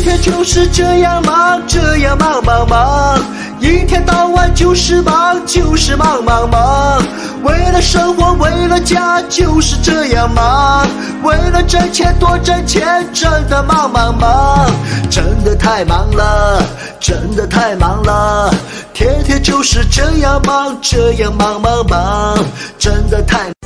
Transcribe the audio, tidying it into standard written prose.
天就是这样忙，这样忙忙忙，一天到晚就是忙，就是忙忙忙。为了生活，为了家，就是这样忙。为了挣钱，多挣钱，真的忙忙忙，真的太忙了，真的太忙了。天天就是这样忙，这样忙忙忙，真的太